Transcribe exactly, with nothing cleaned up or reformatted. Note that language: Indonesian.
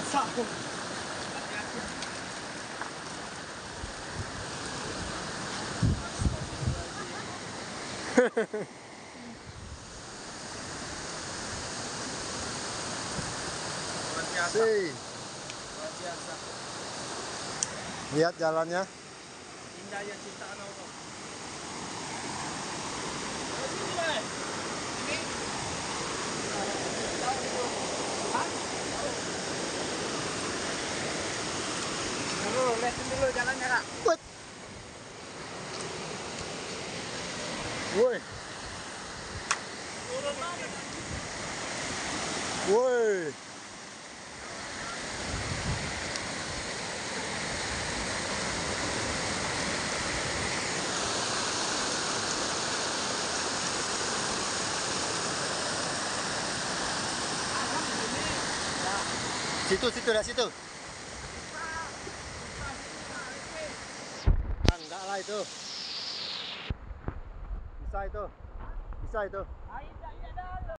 Satu. Luar biasa. Si, Luar biasa. lihat jalannya. Indahnya ciptaan Allah. Dulu, lesin dulu jalannya, Kak. Wih. Woi. Woi. Situ, situ, dah situ. Ah, enggak lah itu. Bisa itu. Bisa itu. Ayo,